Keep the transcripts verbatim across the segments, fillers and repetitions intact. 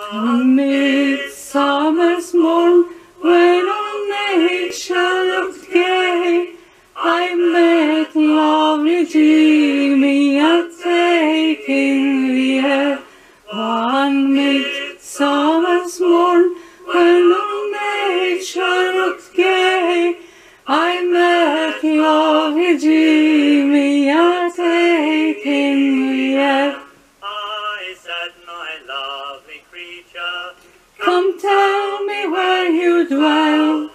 On midsummer's morn, when all nature looked gay, I met lovely Jimmy a taking the air. One midsummer's morn, when all nature looked gay, I met lovely Jimmy a taking the air. I said, my lovely creature, come tell me where you dwell,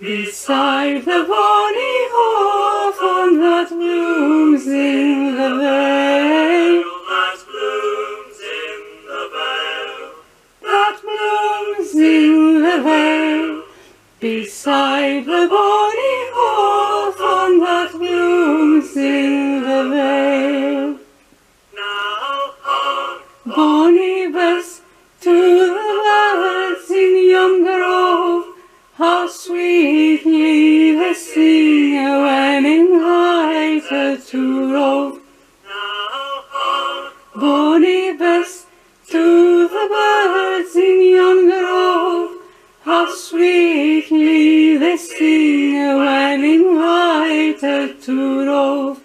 beside the bonny hawthorn that blooms in the vale. that blooms in the vale. That blooms in the vale, beside the bonny hawthorn that blooms in the vale. Now hark, Bonny bess, to the birds in yon grove, how sweetly they sing when invited to rove. now hark, Bonny bess, to the birds in yon grove, how sweetly they sing when invited to rove.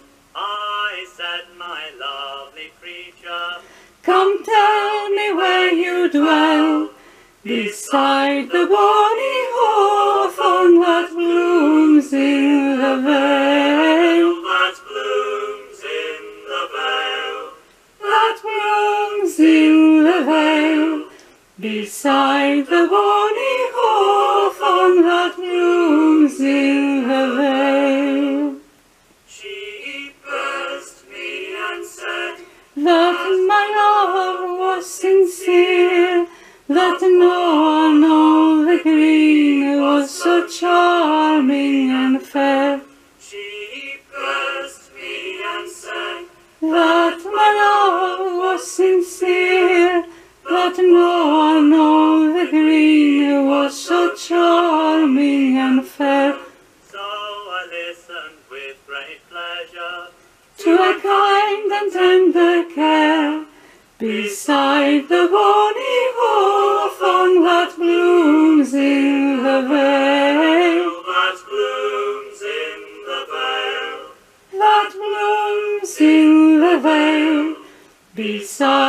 I said, my lovely creature, come tell me where you dwell, beside the bonny hawthorn that blooms in the vale. that blooms in the vale. That blooms in the vale, beside the bonny hawthorn that blooms in the vale. She pressed me and said, That my love was sincere, that no one on the green was so charming and fair. she pressed me and said, That my love was sincere, that no one on the green was so charming and fair. so I listened with great pleasure To a kind and tender care, beside the bonny hawthorn that blooms in the vale. that blooms in the vale. That blooms in the vale, beside